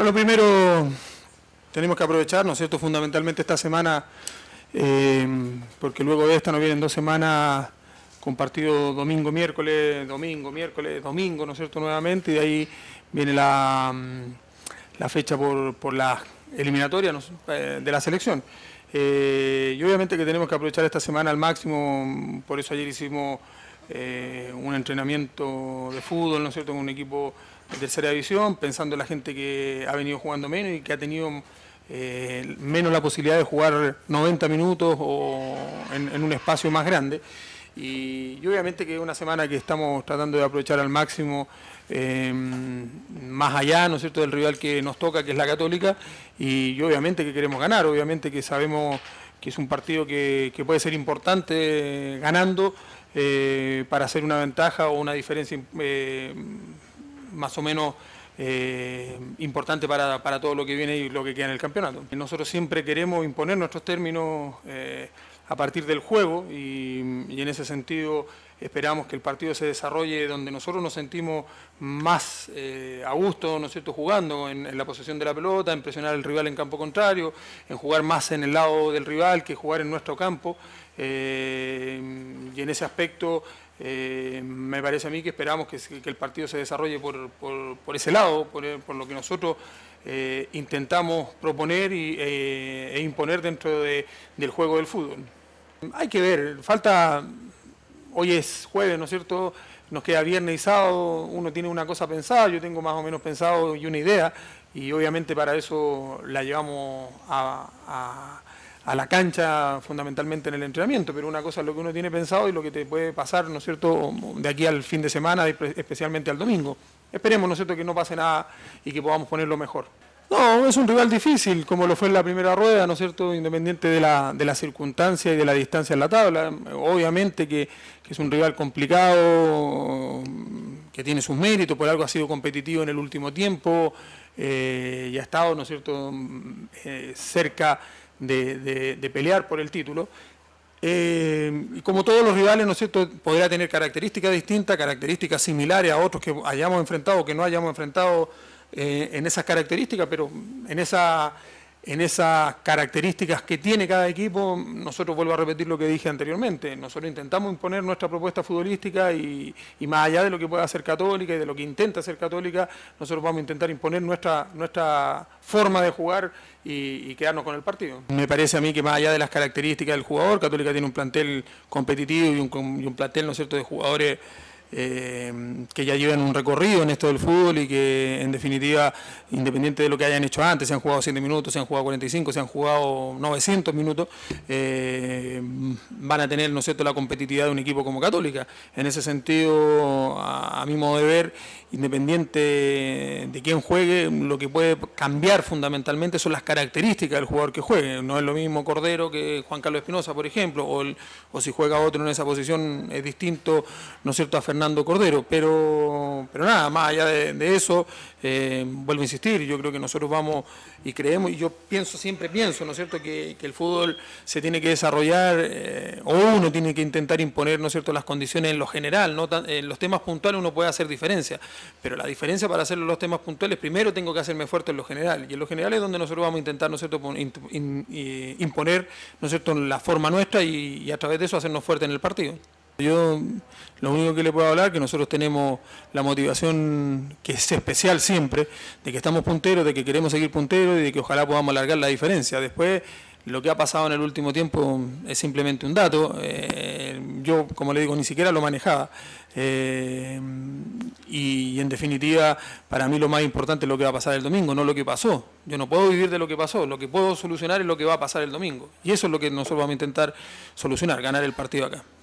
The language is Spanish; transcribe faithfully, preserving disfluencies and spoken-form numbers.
lo primero, tenemos que aprovechar, ¿no es cierto?, fundamentalmente esta semana, eh, porque luego de esta nos vienen dos semanas con partido domingo, miércoles, domingo, miércoles, domingo, ¿no es cierto?, nuevamente, y de ahí viene la, la fecha por, por la eliminatoria, ¿no?, de la selección. Eh, y obviamente que tenemos que aprovechar esta semana al máximo, por eso ayer hicimos eh, un entrenamiento de fútbol, ¿no es cierto?, con un equipo de tercera división, pensando en la gente que ha venido jugando menos y que ha tenido eh, menos la posibilidad de jugar noventa minutos o en, en un espacio más grande. Y, y obviamente que es una semana que estamos tratando de aprovechar al máximo, eh, más allá, ¿no es cierto?, del rival que nos toca, que es la Católica, y, y obviamente que queremos ganar, obviamente que sabemos que es un partido que, que puede ser importante eh, ganando eh, para hacer una ventaja o una diferencia eh, más o menos eh, importante para, para todo lo que viene y lo que queda en el campeonato. Nosotros siempre queremos imponer nuestros términos eh, a partir del juego y, y en ese sentido esperamos que el partido se desarrolle donde nosotros nos sentimos más eh, a gusto, ¿no es cierto?, jugando en, en la posesión de la pelota, en presionar al rival en campo contrario, en jugar más en el lado del rival que jugar en nuestro campo. Eh, y en ese aspecto eh, me parece a mí que esperamos que, que el partido se desarrolle por, por, por ese lado, por, por lo que nosotros eh, intentamos proponer y, eh, e imponer dentro de, del juego del fútbol. Hay que ver, falta, hoy es jueves, ¿no es cierto?, nos queda viernes y sábado, uno tiene una cosa pensada, yo tengo más o menos pensado y una idea, y obviamente para eso la llevamos a, a a la cancha fundamentalmente en el entrenamiento, pero una cosa es lo que uno tiene pensado y lo que te puede pasar, ¿no es cierto?, de aquí al fin de semana, especialmente al domingo. Esperemos, ¿no es cierto?, que no pase nada y que podamos ponerlo mejor. No, es un rival difícil, como lo fue en la primera rueda, ¿no es cierto?, independiente de la, de la circunstancia y de la distancia en la tabla. Obviamente que, que es un rival complicado, que tiene sus méritos, por algo ha sido competitivo en el último tiempo eh, y ha estado, ¿no es cierto?, eh, cerca De, de, de pelear por el título. Eh, y como todos los rivales, ¿no es cierto?, podrá tener características distintas, características similares a otros que hayamos enfrentado o que no hayamos enfrentado eh, en esas características, pero en, esa, en esas características que tiene cada equipo, nosotros, vuelvo a repetir lo que dije anteriormente, nosotros intentamos imponer nuestra propuesta futbolística y, y más allá de lo que pueda hacer Católica y de lo que intenta hacer Católica, nosotros vamos a intentar imponer nuestra, nuestra forma de jugar y, y quedarnos con el partido. Me parece a mí que más allá de las características del jugador, Católica tiene un plantel competitivo y un, y un plantel, ¿no es cierto?, de jugadores eh, que ya llevan un recorrido en esto del fútbol y que en definitiva, independiente de lo que hayan hecho antes, se han jugado siete minutos, se han jugado cuarenta y cinco, se han jugado novecientos minutos, eh, van a tener, ¿no es cierto?, la competitividad de un equipo como Católica. En ese sentido, a, a mi modo de ver, independiente de quién juegue, lo que puede cambiar fundamentalmente son las características del jugador que juegue. No es lo mismo Cordero que Juan Carlos Espinosa, por ejemplo, o, el, o si juega otro en esa posición es distinto, ¿no es cierto?, a Fernando Cordero, pero, pero nada, más allá de, de eso, eh, vuelvo a insistir, yo creo que nosotros vamos y creemos, y yo pienso, siempre pienso, ¿no es cierto?, que, que el fútbol se tiene que desarrollar, eh, o uno tiene que intentar imponer, ¿no es cierto?, las condiciones en lo general, ¿no? En los temas puntuales uno puede hacer diferencia, pero la diferencia para hacer los temas puntuales, primero tengo que hacerme fuerte en lo general, y en lo general es donde nosotros vamos a intentar, ¿no es cierto?, imponer, ¿no es cierto?, la forma nuestra y, y a través de eso hacernos fuertes en el partido. Yo lo único que le puedo hablar es que nosotros tenemos la motivación que es especial siempre, de que estamos punteros, de que queremos seguir punteros y de que ojalá podamos alargar la diferencia. Después, lo que ha pasado en el último tiempo es simplemente un dato. Eh, yo, como le digo, ni siquiera lo manejaba. Eh, y, y en definitiva, para mí lo más importante es lo que va a pasar el domingo, no lo que pasó. Yo no puedo vivir de lo que pasó, lo que puedo solucionar es lo que va a pasar el domingo. Y eso es lo que nosotros vamos a intentar solucionar, ganar el partido acá.